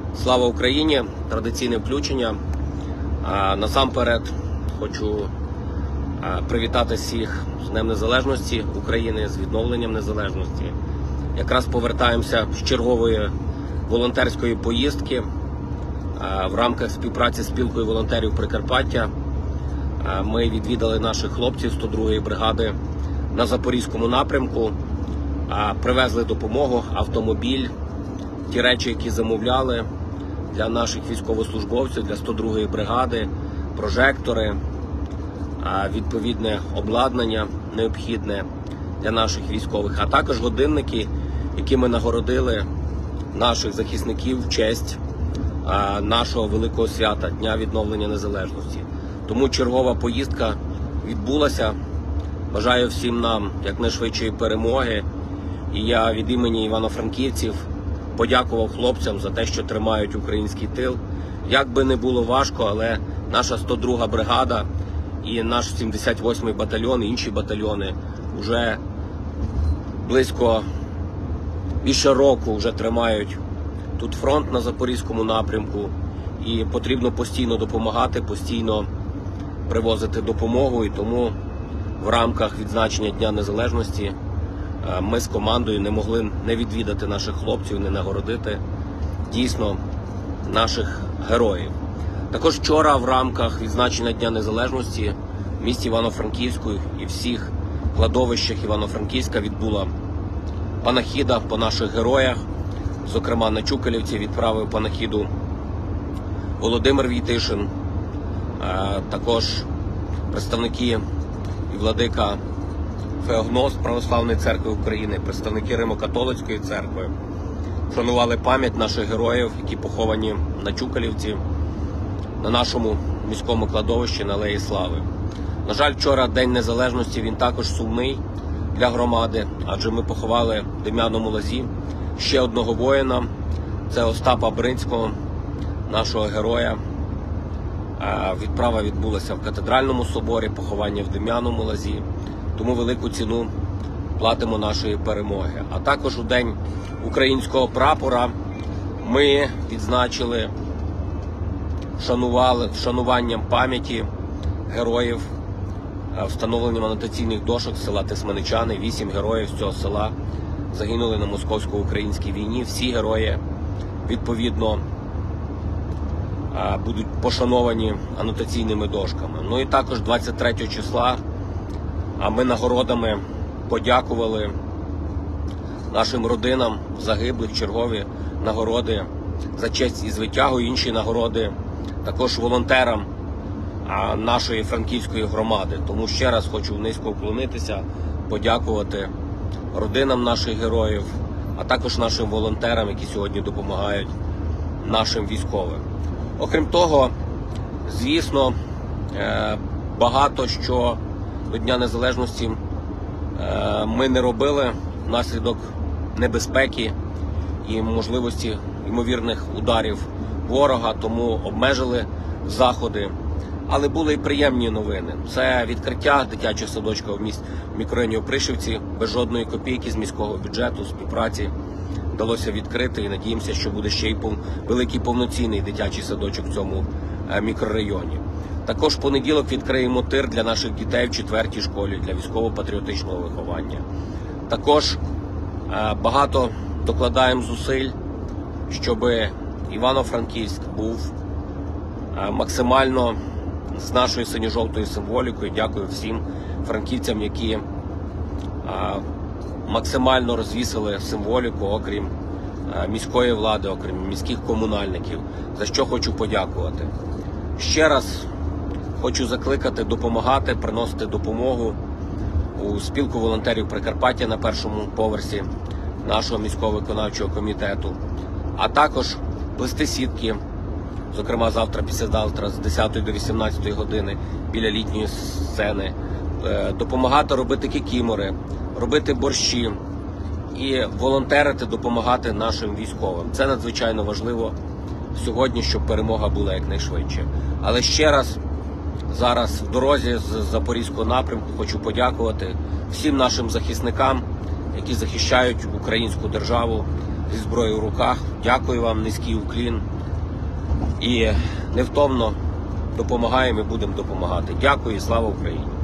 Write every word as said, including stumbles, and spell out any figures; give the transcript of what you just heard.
Слава Україні! Традиційне включення. Насамперед хочу привітати всіх з Днем Незалежності України, з відновленням незалежності. Якраз повертаємося з чергової волонтерської поїздки в рамках співпраці з спілкою волонтерів Прикарпаття. Ми відвідали наших хлопців сто другої бригади на Запорізькому напрямку, привезли допомогу, автомобіль, ті речі, які замовляли для наших військовослужбовців, для сто другої бригади, прожектори, відповідне обладнання необхідне для наших військових, а також годинники, які ми нагородили наших захисників в честь нашого великого свята – Дня відновлення незалежності. Тому чергова поїздка відбулася. Бажаю всім нам якнайшвидшої перемоги. І я від імені івано-франківців подякував хлопцям за те, що тримають український тил. Як би не було важко, але наша сто друга бригада і наш сімдесят восьмий батальйон, і інші батальйони вже близько більше року вже тримають тут фронт на Запорізькому напрямку. І потрібно постійно допомагати, постійно привозити допомогу. І тому в рамках відзначення Дня Незалежності ми з командою не могли не відвідати наших хлопців, не нагородити дійсно наших героїв. Також вчора в рамках відзначення Дня Незалежності в місті Івано-Франківську і всіх кладовищах Івано-Франківська відбула панахіда по наших героях. Зокрема, на Чукалівці відправив панахіду Володимир Війтишин, також представники і владика Феогност Православної церкви України, представники Римо-католицької церкви вшанували пам'ять наших героїв, які поховані на Чукалівці, на нашому міському кладовищі на Алеї Слави. На жаль, вчора День Незалежності, він також сумний для громади, адже ми поховали в Дем'яному Лозі ще одного воїна, це Остапа Бринського, нашого героя. Відправа відбулася в Катедральному соборі, поховання в Дем'яному Лозі. Тому велику ціну платимо нашої перемоги. А також у День українського прапора ми відзначили вшанували, вшануванням пам'яті героїв, встановленням анотаційних дошок села Тисменичани. Вісім героїв з цього села загинули на московсько-українській війні. Всі герої, відповідно, будуть пошановані анотаційними дошками. Ну і також двадцять третього числа а ми нагородами подякували нашим родинам загиблих, чергові нагороди за честь і звитягу, інші нагороди також волонтерам нашої франківської громади. Тому ще раз хочу низько вклонитися, подякувати родинам наших героїв, а також нашим волонтерам, які сьогодні допомагають нашим військовим. Окрім того, звісно, багато що до Дня Незалежності ми не робили внаслідок небезпеки і можливості ймовірних ударів ворога, тому обмежили заходи. Але були і приємні новини. Це відкриття дитячого садочка в місті в мікрорайоні Опришівці. Без жодної копійки з міського бюджету, співпраці вдалося відкрити. І надіємося, що буде ще й великий повноцінний дитячий садочок в цьому мікрорайоні. Також в понеділок відкриємо тир для наших дітей в четвертій школі для військово-патріотичного виховання. Також багато докладаємо зусиль, щоб Івано-Франківськ був максимально з нашою синьо-жовтою символікою. Дякую всім франківцям, які максимально розвісили символіку, окрім міської влади, окрім міських комунальників, за що хочу подякувати. Ще раз хочу закликати допомагати, приносити допомогу у спілку волонтерів Прикарпаття на першому поверсі нашого міського виконавчого комітету, а також плести сітки, зокрема завтра, післязавтра з десятої до вісімнадцятої години біля літньої сцени, допомагати робити кікімори, робити борщі і волонтерити, допомагати нашим військовим. Це надзвичайно важливо сьогодні, щоб перемога була якнайшвидше. Але ще раз, зараз в дорозі з Запорізького напрямку хочу подякувати всім нашим захисникам, які захищають українську державу зі зброєю в руках. Дякую вам, низький уклін. і невтомно допомагаємо і будемо допомагати. Дякую і слава Україні!